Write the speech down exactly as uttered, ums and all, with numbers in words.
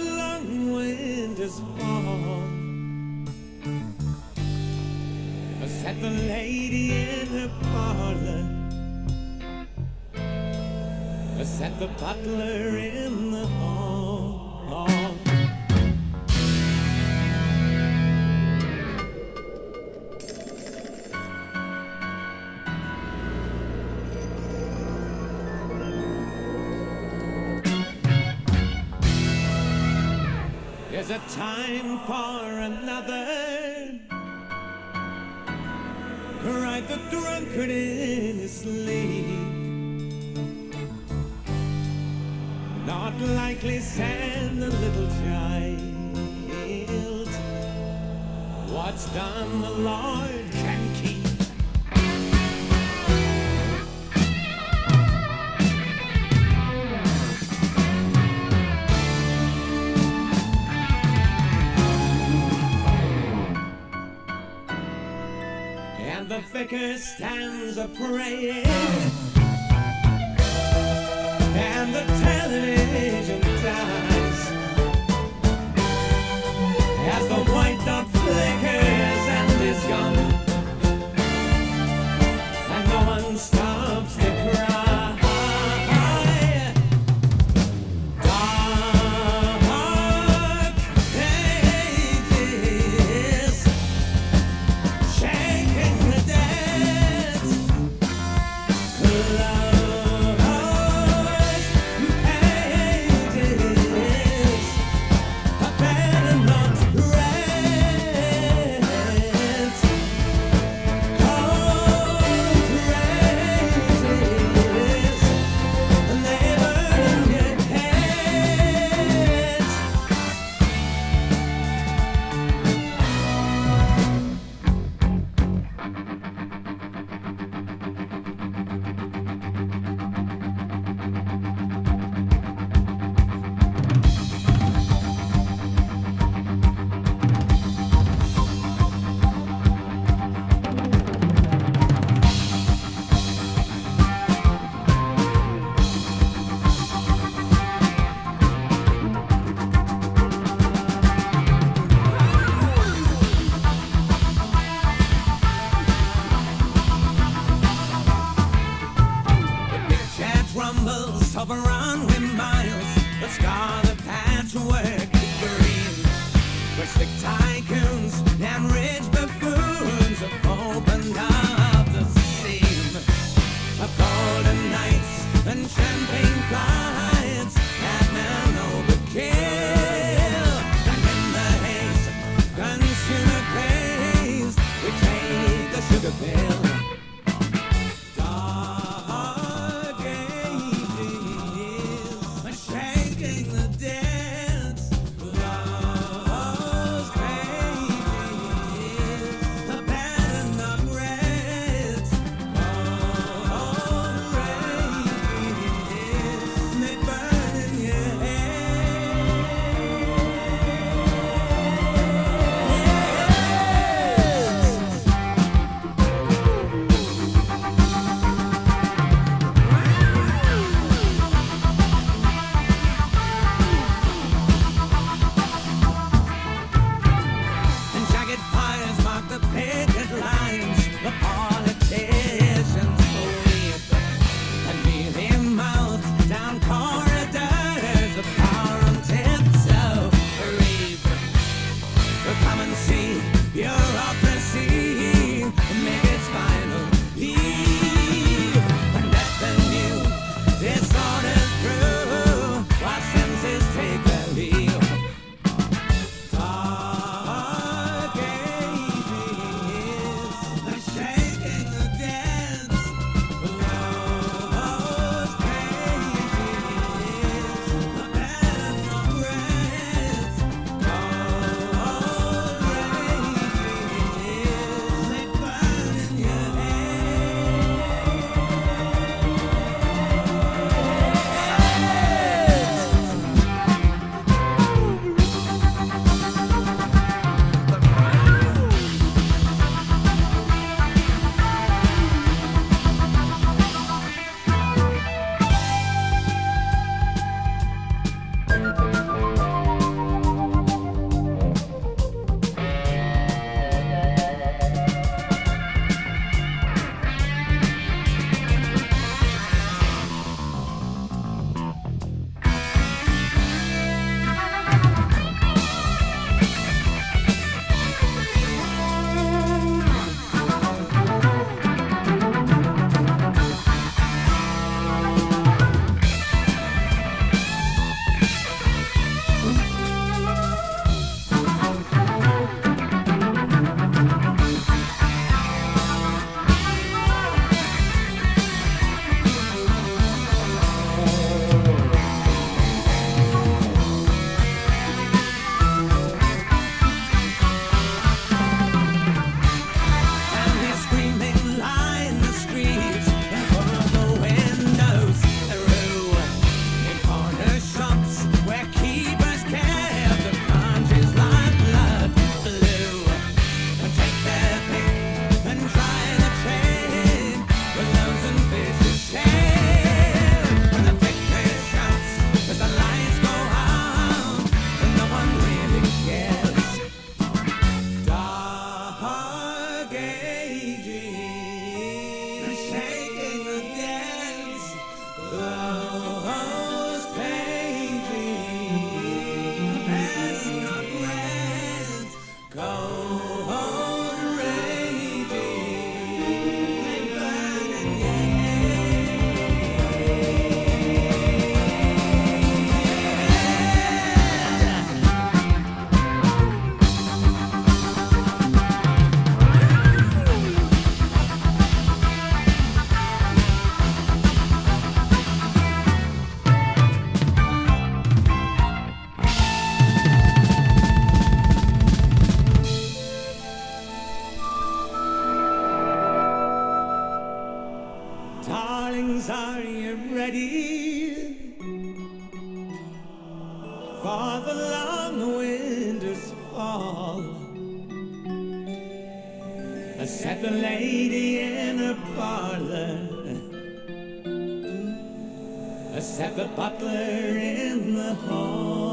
long winter's fall. I sat the lady in her parlor. I sat the butler in the hall. There's a time for another, cried the drunkard in his sleep. Not likely, said the little child, what's done the Lord can keep. And the vicar stands a-praying, and the television dies as the white dot flickers and is gone, and no one stops to cry. Dark ages, shaking the dead, close. Pages, I better not read. caging, shaking the dance, close paging, pattern of rest, cold raging, burning Darlings, are you ready for the long winter's fall? I set the lady in her parlor, I set the butler in the hall.